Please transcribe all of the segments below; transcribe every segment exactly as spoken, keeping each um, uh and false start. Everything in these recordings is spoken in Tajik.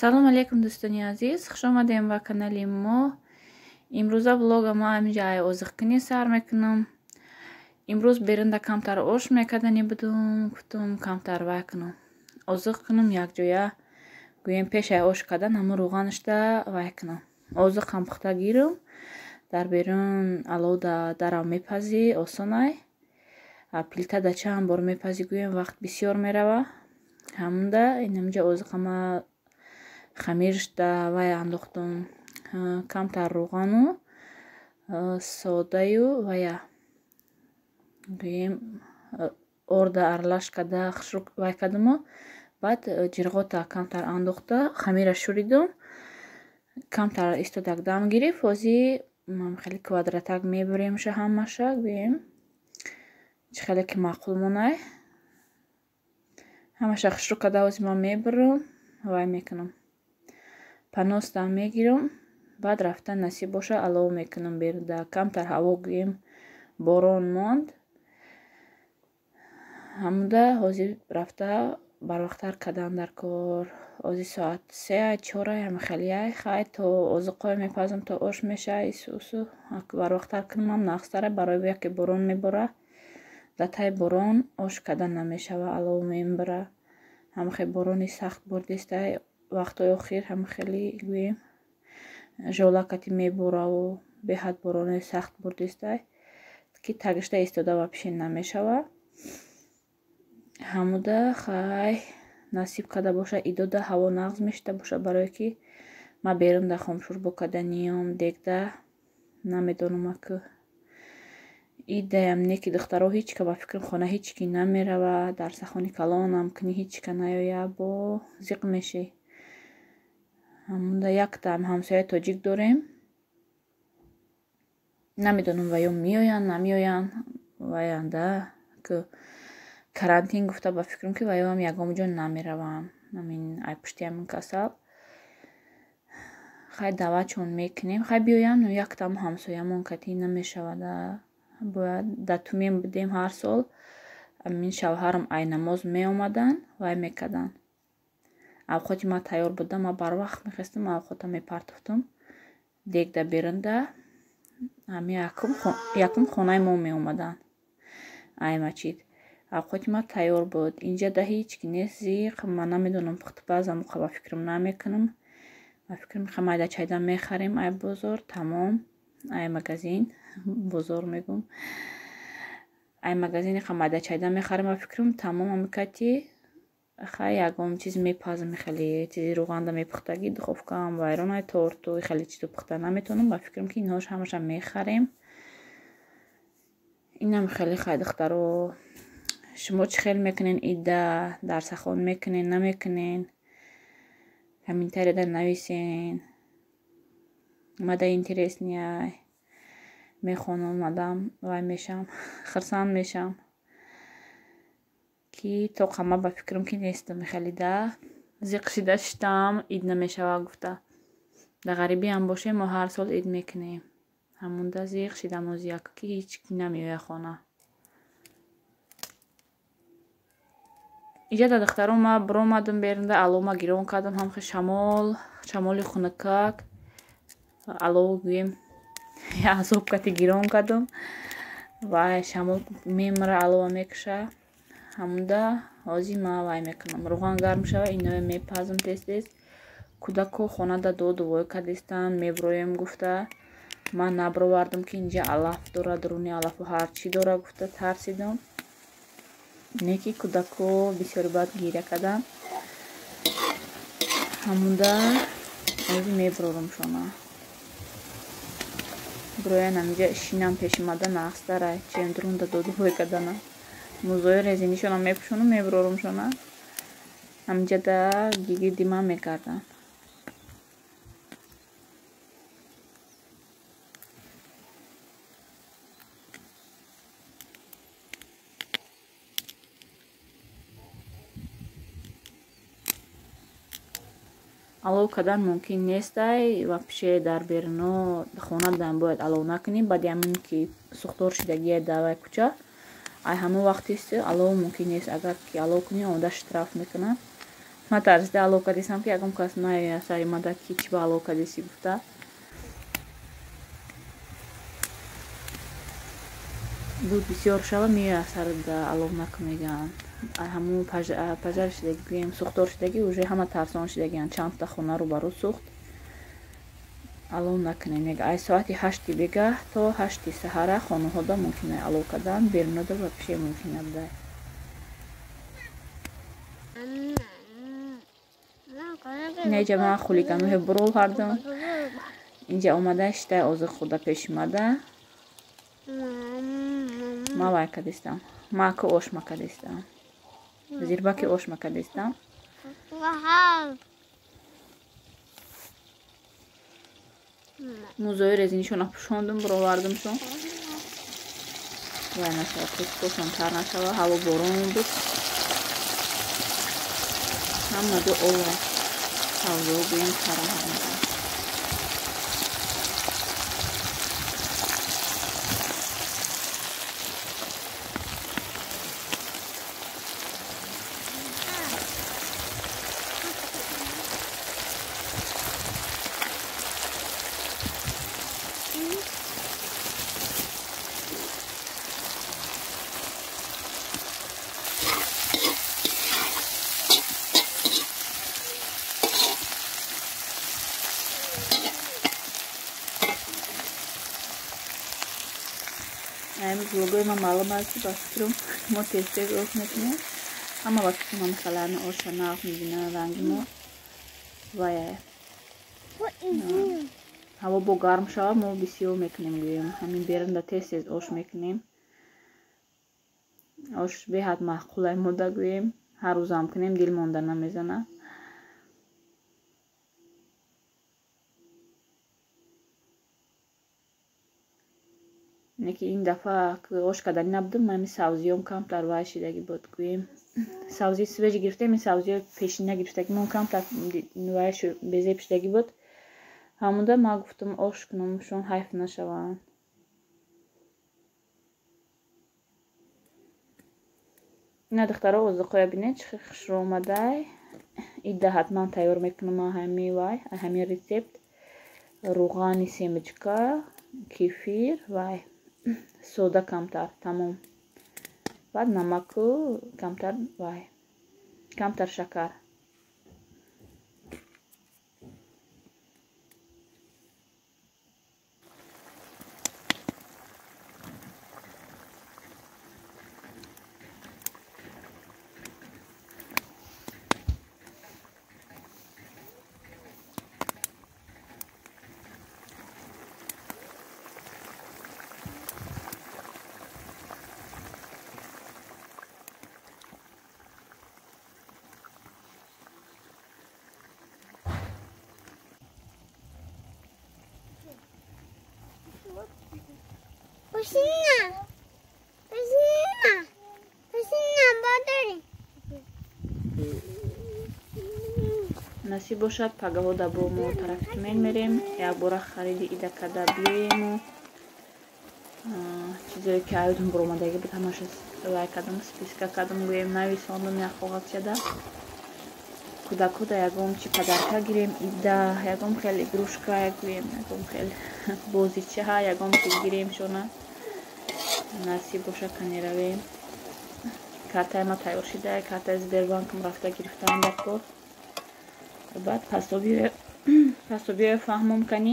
салом алейкум дӯстони азиз, хуш омадем ба канали мо. Имрӯза влогама ҳаминҷа озиқкунӣ сар мекунам. Имрӯз беринда камтар ош мекардани будум, гуфтум камтар вай кунам. Озиқ кунам якҷоя. Гӯем пешай ош кардан ҳамун рӯғанашда вай кунам. Озиқам пухта гирам. Дар берун алода дарав мепази осонай. Плитада чанд бор мепази гӯем вақт бисёр мерава. Ҳамунда инамҷа озиқама хамиршда вай андохтам. Камтар рӯғану содаю вая гӯем орда аралаш карда хушрук вай кардаму баъд ҷирғота камтар андохта хамира шӯридам. Камтар истодак дам гирифт. Ҳозир хеле квадратак мебурем ша ҳамаша гӯем чӣ хеле ки маъқул монай. Ҳамаша хушрук карда ҳозир ман мебурам вай мекунам. Паностам мегирам. Баъд рафта насиб боша алов мекунам берда. Камтар ҳаво гӯем борон монд. Ҳамуда ҳозир рафта барвақттар кардан дар кор. Ҳозир соат се чорай ҳама хелияй хай то озиқҳои мепазам то ош мешай исусу барвақттар кунам нақстара барои яке борон мебора. Дар таи борон ош кардан намешава алов мебара. ҳама хеле борони сахт бордистай вақтҳои охир ҳама хеле гӯем жолакати мебораву беҳад борони сахт бордистай ки тагишта истода ва пишин намешава. Ҳамуда хай насиб карда боша идода ҳаво нағз мешида боша барое ки ма берунда хомшӯрбо карданиём дегда намедонам аку идаям не ки духтаро ҳичка ба фикрам хона ҳички намерава дар сахони калонам кuni ҳичка наёя бо зиқ мешӣ. Ҳамуда яктам ҳамсояи тоҷик дорем. Намедонам ваён меоянд намеоянд ваянда ку карантин гуфта ба фикрам ки ваёам ягон ҷо намеравам ҳамин ай пушти ҳамин касал. Хай даъватшон мекунем хай биёянд но яктам ҳамсоямон кати намешавада. Бояд дар тумем будем ҳар сол амин шавҳарам ай намоз меомадан вай мекарданд. Авқоти ма тайёр буда ма барвақт мехестам авқота мепартофтам дегда берунда ами якум хонаи мо меомаданд ай мачид авқоти ма тайёр буд. Инҷада ҳички нест зиқ ма намедонам пухтупазам ба фикрам намекунам ба фикрам мехам айда чайда мехарем ай бозор тамом ай магазин бозор мегӯм ай магазини хамайда чайда мехарем ба фикрам тамом амикати хай ягон чиз мепазам хеле чизи рӯғанда мепухтаги духовкаам вайрон ай торту хеле чизо пухта наметавонам ба фикрам ки инҳош ҳамаша мехарем. Инам хеле хай духтаро шумо чӣ хел мекунен ида дар сахон мекунен намекунен комментарияда нависен мада интереснияй мехонам мадам вай мешам хурсанд мешам ки то қама ба фикрам ки нестам хелида зиқ шида шиштам ид намешава гуфта да ғарибиам бошем мо ҳар сол ид мекунем ҳамунда зиқ шидам озяк ки ҳич намеоя хона. иҷа да духтаро ма биромадам берунда алома гирон кардам ҳамхе шамол шамоли хунукак алов гӯем азоб кати гирон кардам вай шамол мемара алова мекуша. Ҳамуда ҳозир ма вай мекунам рӯған гарм шава иное мепазам тез тез кӯдако хонада доду вой кардистанд мебироем гуфта ман набировардам ки инҷа алаф дора дуруни алафу ҳарчи дора гуфта тарсидам не ки кӯдако бисёри бад гиря карданд. Ҳамуда ҳозир мебирорамшона бироян аминҷа шинам пешомада нақстарай чием дурунда доду вой кардана мӯзои резинишонам мепӯшонам мебирорамшона аминҷада гигирди ман мекарданд. алов кардан мумкин нестай ва пише дар беруно хонадан бояд алов накунӣ баъди ҳамин ки сӯхтор шидагия давай куча ай ҳамон вақтист алов мумкин нест агар ки алов кунӣ омада штраф мекунанд ма тарзида алока дистам ки ягон кас наёяд сари мада ки чӣ ба алока дисти гуфта. буд бисёр шава меояд сарда алов накунеган. ҳамун пажар шидаги гӯем сӯхтор шидаги уже ҳама тарсон шидагиян. чандта хонаро барӯ сӯхт. алов накунем. як ай соати ҳашти бегаҳ то ҳашти саҳара хонаҳода мумкин е алов кардан. берунода ва пише мумкин абда. неҷа ман хулиганӯҳе бурол ҳардум. инҷа омада шитаи озиқ хӯрда пеш омада. ма вай кадистам. маку ош макадистам. зирбаки ош макадистам. музои резинишона пӯшондум буровардумшон. вай нашава пӯскошон тар нашава. ҳаво борон буд. ҳама ҷо ола савзо гӯем тара ҳамада. امروز وگوی ما معلوم است که باسترم ما تسته گوش میکنیم. اما وقتی ما مثلا آش ناف میبینم رنگ ما وایه. هوا با گرم شود ما بسیار میکنیم گویم. همین بیرنده تست آش میکنیم. آش به حد معقوله مده گویم. هر روز هم کنیم دل مانده نمیزنه. неки ин дафъа ош кадари набудум ман савзиём камтар вай шидаги буд гӯем. савзи свежи гирифтем. ин савзиё пешина гирифтаги мон камтар вай безеб шидаги буд. ҳамуда ман гуфтам ош кунам шон ҳайф нашаванд. ина духтаро озиқоя бинед чӣ хушро омадай. ида ҳатман тайёр мекунам ҳамин вай ҳамин рецепт. руғани семечка, кефир вай сода камтар тамом. баъд намаку камтар вай камтар шакар. Пусина, пусина, пусина, бадри. насиб бошад пагаҳода бо мо тарафи тумен мерем. якбора хариди ида када биёему. чизое ки аёдум буромадаги буд ҳамаша лай кардам списка кардам гӯем нависондум як қоғазчада. кӯдакода ягон чи падарка гирем ида ягон хел игрушка гӯем ягон хел бозичаҳа ягон чиз гирем шона насиб боша кани равем. картаи ма тайёр шуда картаи Сбербанкам рафта гирифтаам дар кор. баъд пасто биё фаҳмом кани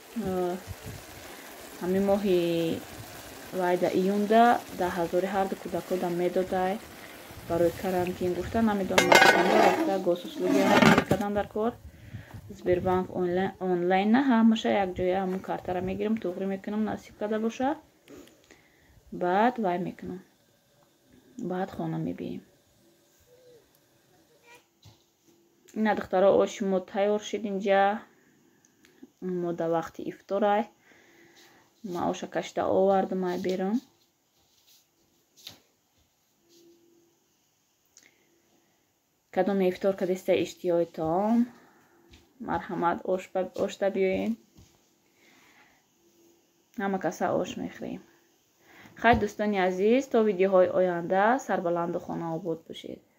ҳамин моҳи вайда июнда даҳ ҳазори ҳарду кӯдакода медодай барои карантин гуфта намедонам рафта госуслугиам кардан дар кор. Сбербанк онлайн на ҳамаша якҷоя ҳамун картара мегирам туғри мекунам насиб карда боша. баъд вай мекунам. баъд хона мебием. ина духтаро оши мо тайёр шид. инҷа мо да вақти ифторай. ма оша кашида овардумай берун. кадом ифтор кадиста иштиёи таом марҳамат ошта биёен. ҳама каса ош мехӯрем. хайр дӯстони азиз то видеоҳои оянда сарбаланду хонаобод бошед.